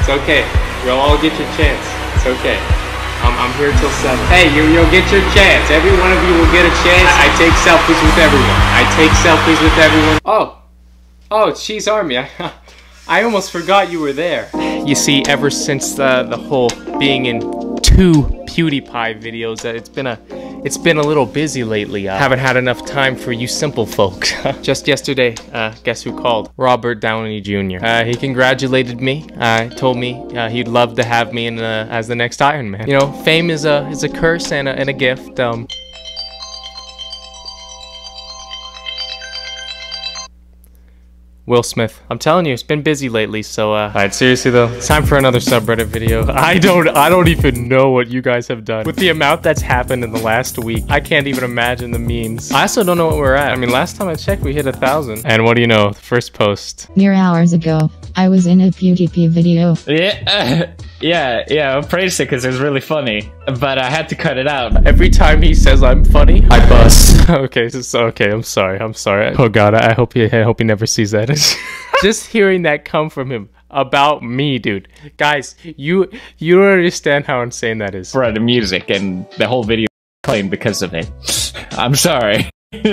It's okay. You'll all get your chance. It's okay. I'm here till 7. Hey, you'll get your chance. Every one of you will get a chance. I take selfies with everyone. I take selfies with everyone. Oh, Cheese Army. I almost forgot you were there. You see, ever since the whole being in 2 PewDiePie videos, it's been a little busy lately. I haven't had enough time for you simple folks. Just yesterday, guess who called? Robert Downey Jr. He congratulated me. Told me he'd love to have me in as the next Iron Man. You know, fame is a curse and a gift. Will Smith. I'm telling you, it's been busy lately, so alright, seriously though, it's time for another subreddit video. I don't even know what you guys have done. With the amount that's happened in the last week, I can't even imagine the memes. I also don't know what we're at. I mean, last time I checked, we hit 1,000. And what do you know? The first post. Mere hours ago, I was in a PewDiePie video. Yeah, I praised it because it was really funny, but I had to cut it out. Every time he says I'm funny, I bust. Okay, okay, I'm sorry. Oh god, I hope he never sees that. Just hearing that come from him about me, dude. Guys, you don't understand how insane that is. For the music and the whole video claimed because of it. I'm sorry.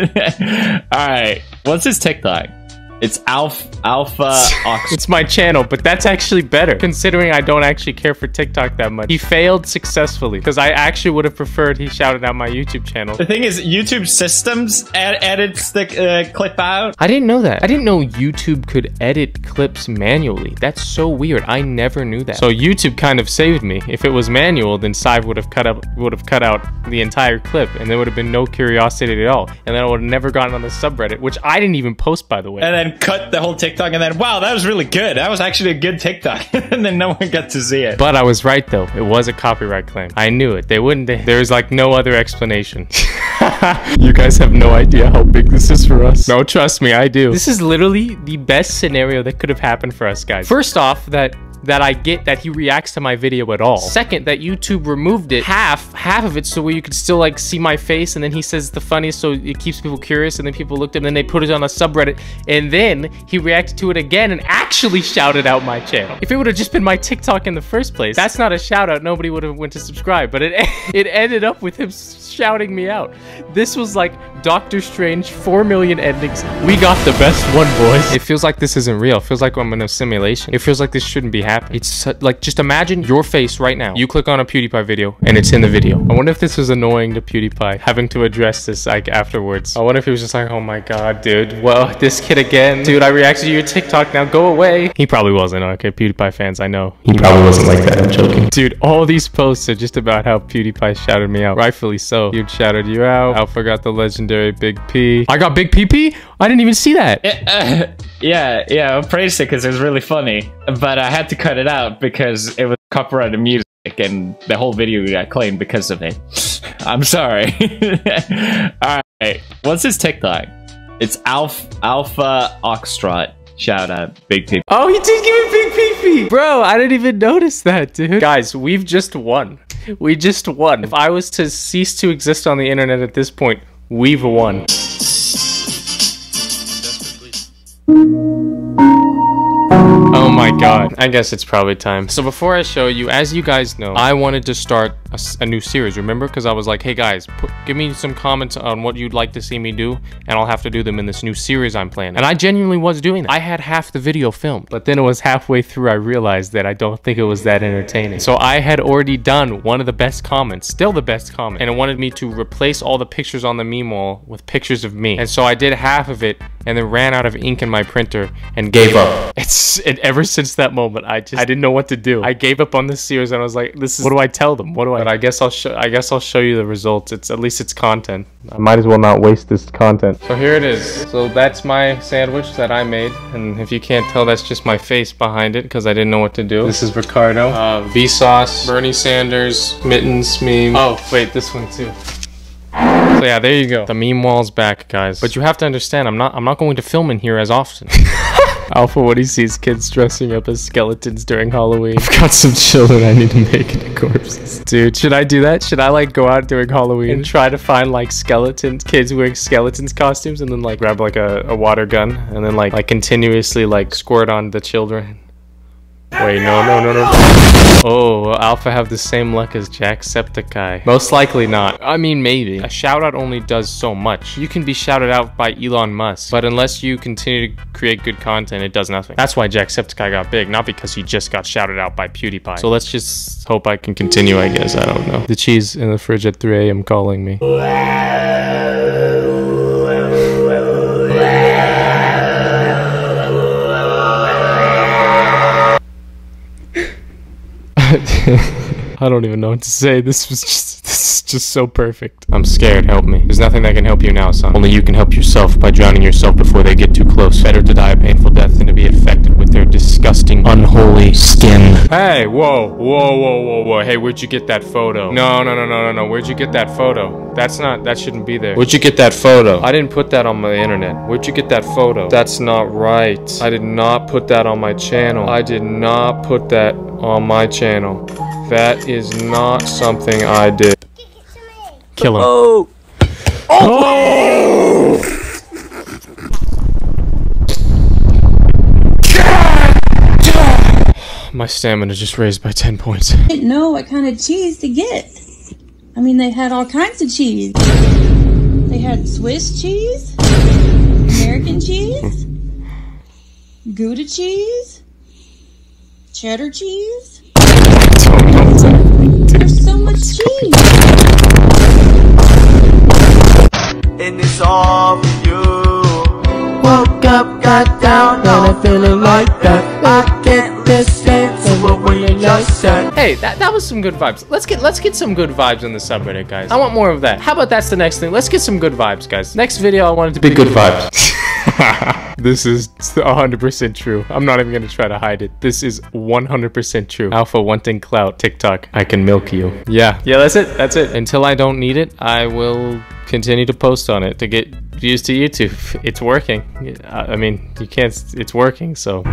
Alright, what's his TikTok? It's Alpha Ox. It's my channel, but that's actually better, considering I don't actually care for TikTok that much. He failed successfully, because I actually would have preferred he shouted out my YouTube channel. The thing is, YouTube systems edits the clip out. I didn't know that. I didn't know YouTube could edit clips manually. That's so weird. I never knew that. So YouTube kind of saved me. If it was manual, then Sive would have cut out the entire clip, and there would have been no curiosity at all. And then I would have never gotten on the subreddit, which I didn't even post, by the way. And then cut the whole TikTok, and then wow, that was really good. That was actually a good TikTok. And then no one got to see it. But I was right though. It was a copyright claim. I knew it. There's like no other explanation. You guys have no idea how big this is for us. No, trust me, I do. This is literally the best scenario that could have happened for us, guys. First off, that I get that he reacts to my video at all. Second, that YouTube removed it, half of it, so where you could still like see my face, and then he says the funniest, so it keeps people curious, and then people looked up, and then they put it on a subreddit, and then he reacted to it again and actually shouted out my channel. If it would have just been my TikTok in the first place, that's not a shout out. Nobody would have went to subscribe, but it ended up with him shouting me out. This was like Doctor Strange 4 million endings. We got the best one, boys. It feels like this isn't real. It feels like I'm in a simulation. It feels like this shouldn't be happening. It's like, just imagine your face right now. You click on a PewDiePie video and it's in the video. I wonder if this was annoying to PewDiePie, having to address this like afterwards. I wonder if he was just like, oh my god, dude, well, this kid again. Dude, I reacted to your TikTok, now go away. He probably wasn't. Okay, PewDiePie fans, I know. He probably wasn't like that, I'm joking. Dude, all these posts are just about how PewDiePie shouted me out. Rightfully so. Dude shouted you out. Alpha got the legendary Big P. I got Big PP? I didn't even see that. Yeah, I praised it because it was really funny, but I had to cut it out because it was copyrighted music and the whole video got claimed because of it. I'm sorry. Alright, what's his TikTok? It's Alpha Oxtrot. Shout out, Big P. Oh, he did give me Big PP! Bro, I didn't even notice that, dude. Guys, we've just won. We just won. If I was to cease to exist on the internet at this point, we've won. Oh my god. I guess it's probably time. So before I show you, as you guys know, I wanted to start a new series, remember? Because I was like, hey guys, give me some comments on what you'd like to see me do, and I'll have to do them in this new series I'm planning. And I genuinely was doing that. I had half the video filmed, but then it was halfway through I realized that I don't think it was that entertaining. So I had already done one of the best comments, still the best comment, and it wanted me to replace all the pictures on the meme wall with pictures of me. And so I did half of it, and then ran out of ink in my printer and gave up. Ever since that moment, I didn't know what to do. I gave up on this series, and I was like, what do I tell them? What do I? But I guess I'll show you the results. At least it's content. I might as well not waste this content. So here it is. So that's my sandwich that I made, and if you can't tell, that's just my face behind it because I didn't know what to do. This is Ricardo, Vsauce, Bernie Sanders, Mittens meme. Oh wait, this one too. So yeah, there you go. The meme wall's back, guys. But you have to understand, I'm not going to film in here as often. Alpha, when he sees kids dressing up as skeletons during Halloween. I've got some children I need to make into corpses. Dude, should I do that? Should I like go out during Halloween and try to find like kids wearing skeletons costumes, and then like grab like a water gun and then like continuously like squirt on the children? Wait, no. Oh, will Alpha have the same luck as Jacksepticeye? Most likely not. I mean, maybe. A shout out only does so much. You can be shouted out by Elon Musk, but unless you continue to create good content, it does nothing. That's why Jacksepticeye got big, not because he just got shouted out by PewDiePie. So let's just hope I can continue, I guess. I don't know. The cheese in the fridge at 3 a.m. calling me. I don't even know what to say. This is just so perfect. I'm scared. Help me. There's nothing that can help you now, son. Only you can help yourself by drowning yourself before they get too close. Better to die a painful death than to be infected with their disgusting, unholy skin. Hey, whoa. Hey, where'd you get that photo? No. Where'd you get that photo? That shouldn't be there. Where'd you get that photo? I didn't put that on my internet. Where'd you get that photo? That's not right. I did not put that on my channel. I did not put that on my channel. That is not something I did. Kill him. Oh! My stamina just raised by 10 points. I didn't know what kind of cheese to get. I mean, they had all kinds of cheese. They had Swiss cheese, American cheese, Gouda cheese, cheddar cheese. I don't know exactly. There's so much cheese. And it's all for you. Woke up, got down, and I'm feeling like that. I can't listen to what you just said. Hey, that was some good vibes. Let's get some good vibes in the subreddit, guys. I want more of that. How about that's the next thing? Let's get some good vibes, guys. Next video, I want it to be good vibes. This is 100% true. I'm not even gonna try to hide it. This is 100% true. Alpha wanting clout. TikTok. I can milk you. Yeah, that's it. Until I don't need it, I will continue to post on it to get views to YouTube. It's working. I mean, you can't. It's working. So.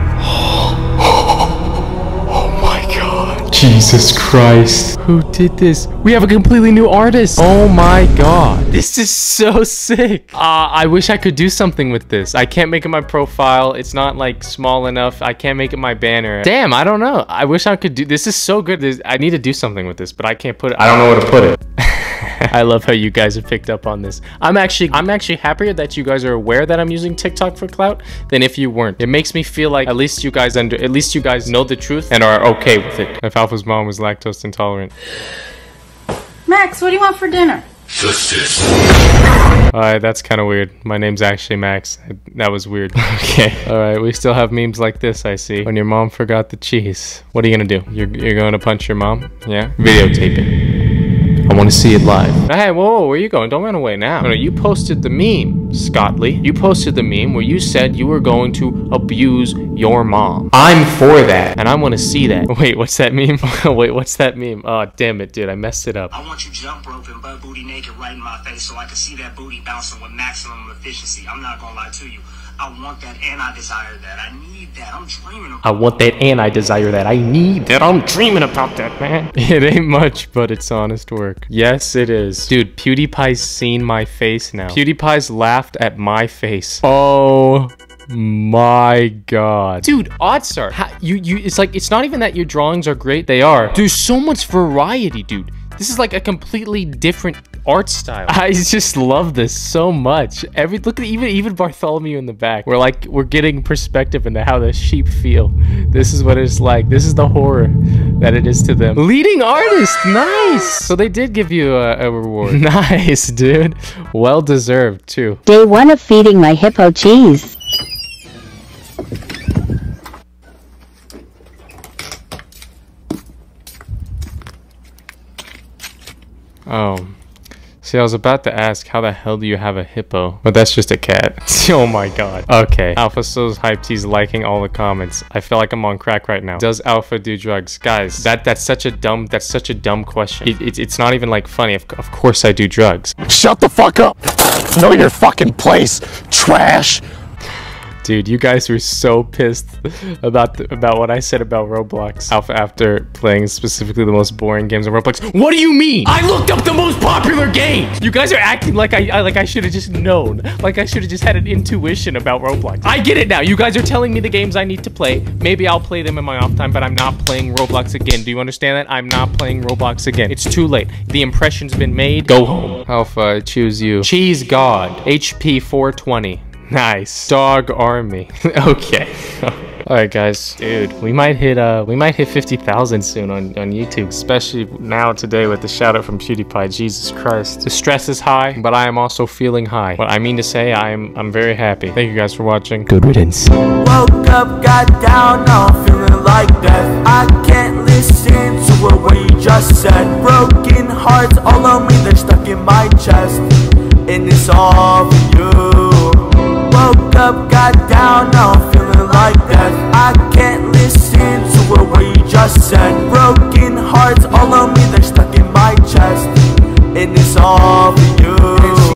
Oh my God. Jesus Christ. Who did this? We have a completely new artist. Oh my God. This is so sick. I wish I could do something with this. I can't make it my profile. It's not like small enough. I can't make it my banner. Damn, I don't know. I wish I could do this. Is so good. I need to do something with this, but I can't put it. I don't know where to put it. I love how you guys have picked up on this. I'm actually happier that you guys are aware that I'm using TikTok for clout than if you weren't. It makes me feel like at least you guys know the truth and are okay with it. If Alpha's mom was lactose intolerant. Max, what do you want for dinner? Justice. Alright, that's kind of weird. My name's actually Max. That was weird. Okay. Alright, we still have memes like this, I see. When your mom forgot the cheese. What are you gonna do? You're going to punch your mom? Yeah? Videotape it. I want to see it live. Hey, whoa, where are you going? Don't run away now. No, you posted the meme, Scott Lee. You posted the meme where you said you were going to abuse your mom. I'm for that, and I want to see that. Wait, what's that meme? Wait, what's that meme? Oh, damn it, dude, I messed it up. I want you jump rope and butt booty naked right in my face so I can see that booty bouncing with maximum efficiency. I'm not gonna lie to you. I want that and I desire that. I need that. I'm dreaming about I want that and I desire that. I need that. I'm dreaming about that, man. It ain't much, but it's honest work. Yes, it is. Dude, PewDiePie's seen my face now. PewDiePie's laughed at my face. Oh my God. Dude, Oddstar, it's not even that your drawings are great. They are. There's so much variety, dude. This is like a completely different art style. I just love this so much. Look at even Bartholomew in the back. We're getting perspective into how the sheep feel. This is what it's like. This is the horror that it is to them. Leading artist, nice. So they did give you a reward. Nice, dude. Well deserved too. Day 1 of feeding my hippo cheese. Oh. See, I was about to ask, how the hell do you have a hippo? But that's just a cat. Oh my God. Okay. Alpha so's hyped. He's liking all the comments. I feel like I'm on crack right now. Does Alpha do drugs? Guys, that's such a dumb question. It's not even like funny. Of course I do drugs. Shut the fuck up. Know your fucking place, trash. Dude, you guys were so pissed about what I said about Roblox after playing specifically the most boring games on Roblox. What do you mean? I looked up the most popular games. You guys are acting like I should have just known. Like I should have just had an intuition about Roblox. I get it now. You guys are telling me the games I need to play. Maybe I'll play them in my off time, but I'm not playing Roblox again. Do you understand that? I'm not playing Roblox again. It's too late. The impression's been made. Go home. Alpha, I choose you. Cheese God. HP 420. Nice. Dog Army. Okay. All right, guys. Dude, we might hit 50,000 soon on YouTube, especially now today with the shout out from PewDiePie. Jesus Christ. The stress is high, but I am also feeling high. What I mean to say, I'm very happy. Thank you guys for watching. Good riddance. Woke up, got down, now I'm feeling like death. I can't listen to what you just said. Broken hearts all on me, they're stuck in my chest. And it's all for you. Woke up, got down, now I'm feeling like death. I can't listen to what you just said. Broken hearts all on me, they're stuck in my chest. And it's all for you.